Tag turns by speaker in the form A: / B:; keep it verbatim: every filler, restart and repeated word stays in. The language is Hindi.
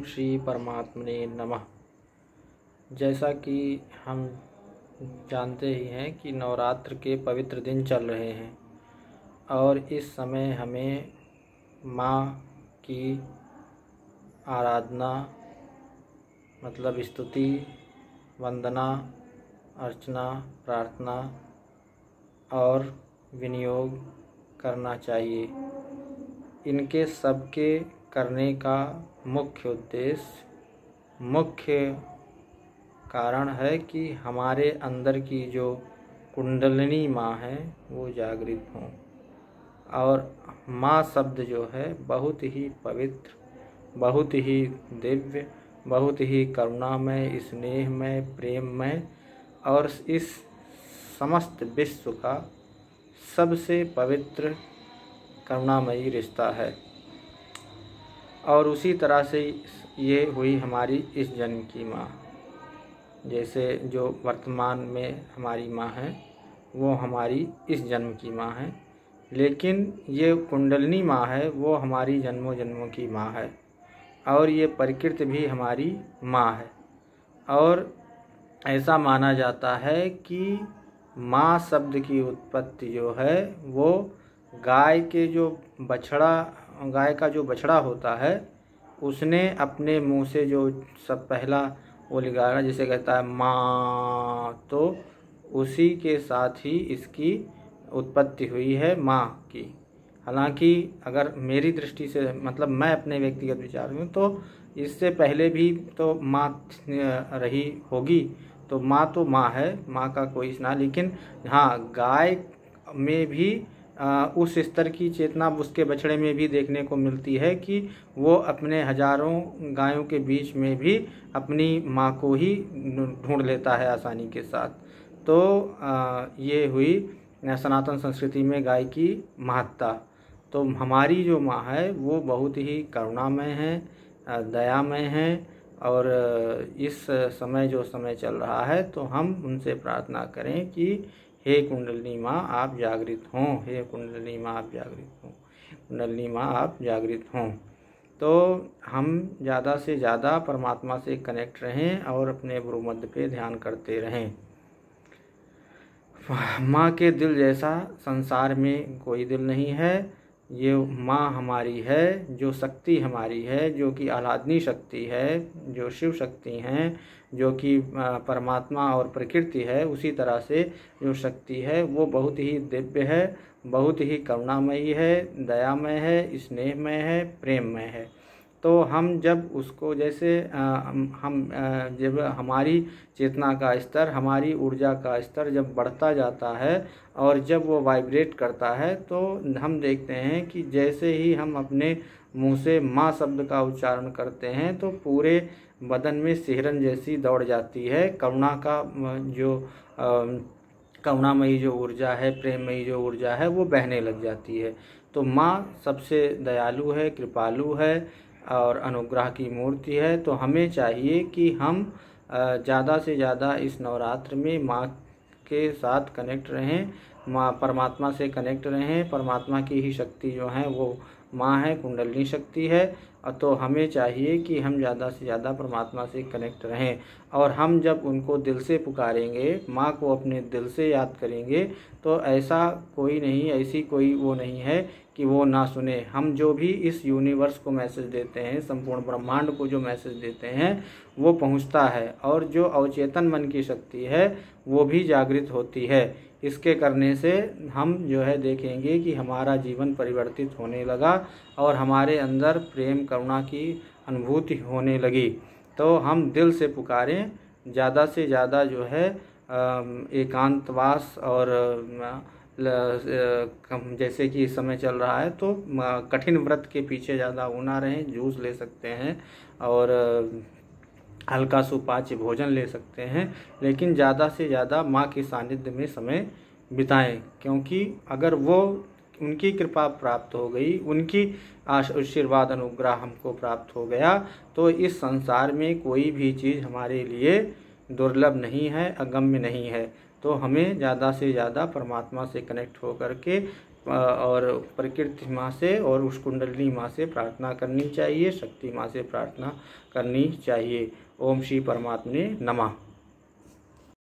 A: श्री परमात्मने नमः। जैसा कि हम जानते ही हैं कि नवरात्र के पवित्र दिन चल रहे हैं और इस समय हमें माँ की आराधना मतलब स्तुति, वंदना, अर्चना, प्रार्थना और विनियोग करना चाहिए। इनके सबके करने का मुख्य उद्देश्य, मुख्य कारण है कि हमारे अंदर की जो कुंडलिनी माँ है वो जागृत हों। और माँ शब्द जो है बहुत ही पवित्र, बहुत ही दिव्य, बहुत ही करुणामय, स्नेहमय, प्रेममय और इस समस्त विश्व का सबसे पवित्र करुणामयी रिश्ता है। और उसी तरह से ये हुई हमारी इस जन्म की माँ। जैसे जो वर्तमान में हमारी माँ है वो हमारी इस जन्म की माँ है, लेकिन ये कुंडलिनी माँ है वो हमारी जन्मों जन्मों की माँ है। और ये प्रकृति भी हमारी माँ है। और ऐसा माना जाता है कि माँ शब्द की उत्पत्ति जो है वो गाय के जो बछड़ा गाय का जो बछड़ा होता है उसने अपने मुंह से जो सब पहला वो निकाला, जिसे कहता है माँ, तो उसी के साथ ही इसकी उत्पत्ति हुई है माँ की। हालांकि अगर मेरी दृष्टि से मतलब मैं अपने व्यक्तिगत विचार में तो इससे पहले भी तो माँ रही होगी, तो माँ तो माँ है, माँ का कोई ना। लेकिन हाँ, गाय में भी आ, उस स्तर की चेतना उसके बछड़े में भी देखने को मिलती है कि वो अपने हजारों गायों के बीच में भी अपनी माँ को ही ढूंढ लेता है आसानी के साथ। तो आ, ये हुई सनातन संस्कृति में गाय की महत्ता। तो हमारी जो माँ है वो बहुत ही करुणामय है, दयामय है। और इस समय जो समय चल रहा है तो हम उनसे प्रार्थना करें कि हे कुंडलिनी माँ आप जागृत हों, हे कुंडलिनी माँ आप जागृत हों, कुंडलिनी माँ आप जागृत हों। तो हम ज़्यादा से ज़्यादा परमात्मा से कनेक्ट रहें और अपने गुरु मध्य पे ध्यान करते रहें। माँ के दिल जैसा संसार में कोई दिल नहीं है। ये माँ हमारी है, जो शक्ति हमारी है, जो कि आह्लादनी शक्ति है, जो शिव शक्ति हैं, जो कि परमात्मा और प्रकृति है, उसी तरह से जो शक्ति है वो बहुत ही दिव्य है, बहुत ही करुणामयी है, दयामय है, स्नेहमय है, प्रेममय है। तो हम जब उसको जैसे हम जब हमारी चेतना का स्तर, हमारी ऊर्जा का स्तर जब बढ़ता जाता है और जब वो वाइब्रेट करता है तो हम देखते हैं कि जैसे ही हम अपने मुंह से माँ शब्द का उच्चारण करते हैं तो पूरे बदन में सिहरन जैसी दौड़ जाती है। करुणा का जो करुणामयी जो ऊर्जा है, प्रेममयी जो ऊर्जा है वो बहने लग जाती है। तो माँ सबसे दयालु है, कृपालु है और अनुग्रह की मूर्ति है। तो हमें चाहिए कि हम ज़्यादा से ज़्यादा इस नवरात्र में माँ के साथ कनेक्ट रहें, माँ परमात्मा से कनेक्ट रहें। परमात्मा की ही शक्ति जो है वो माँ है, कुंडलिनी शक्ति है। तो हमें चाहिए कि हम ज़्यादा से ज़्यादा परमात्मा से कनेक्ट रहें। और हम जब उनको दिल से पुकारेंगे, माँ को अपने दिल से याद करेंगे, तो ऐसा कोई नहीं, ऐसी कोई वो नहीं है कि वो ना सुने। हम जो भी इस यूनिवर्स को मैसेज देते हैं, संपूर्ण ब्रह्मांड को जो मैसेज देते हैं वो पहुंचता है। और जो अवचेतन मन की शक्ति है वो भी जागृत होती है। इसके करने से हम जो है देखेंगे कि हमारा जीवन परिवर्तित होने लगा और हमारे अंदर प्रेम करुणा की अनुभूति होने लगी। तो हम दिल से पुकारें, ज़्यादा से ज़्यादा जो है एकांतवास और जैसे कि इस समय चल रहा है तो कठिन व्रत के पीछे ज़्यादा वो ना रहें, जूस ले सकते हैं और हल्का सुपाच्य भोजन ले सकते हैं, लेकिन ज़्यादा से ज़्यादा माँ के सानिध्य में समय बिताएं। क्योंकि अगर वो उनकी कृपा प्राप्त हो गई, उनकी आशीर्वाद अनुग्रह हमको प्राप्त हो गया, तो इस संसार में कोई भी चीज़ हमारे लिए दुर्लभ नहीं है, अगम्य नहीं है। तो हमें ज़्यादा से ज़्यादा परमात्मा से कनेक्ट हो करके और प्रकृति माँ से और उस कुंडलिनी माँ से प्रार्थना करनी चाहिए, शक्ति माँ से प्रार्थना करनी चाहिए। ओम श्री परमात्मने नमः।